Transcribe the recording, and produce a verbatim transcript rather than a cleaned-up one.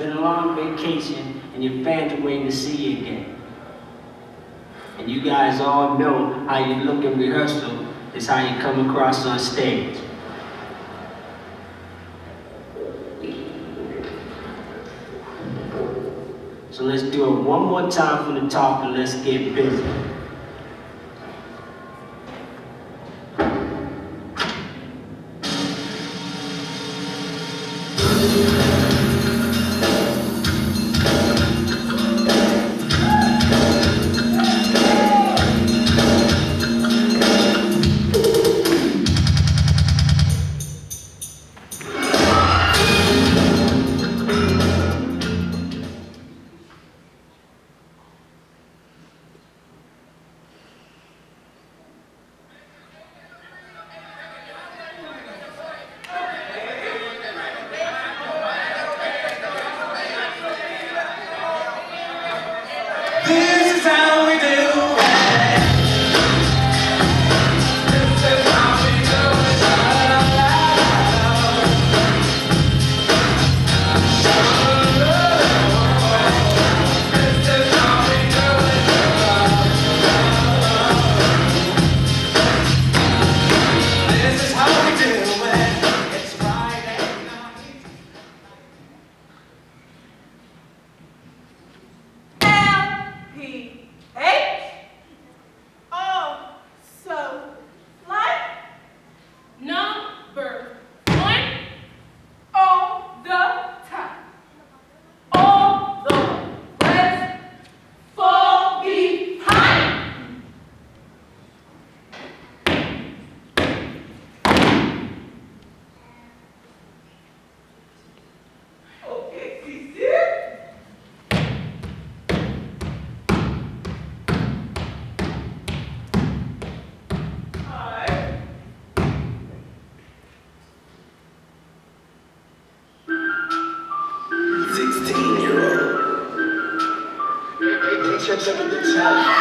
been a long vacation, and your fans are waiting to see you again. And you guys all know how you look in rehearsal is how you come across on stage. So let's do it one more time from the top and let's get busy. This is how we do it. This is how we do it. This is how we do it. This is how we do it. It's Friday night. L P H. Oh, so like number one all the time. All the rest fall behind. Okay, sister. sixteen year old. They trips up at the top.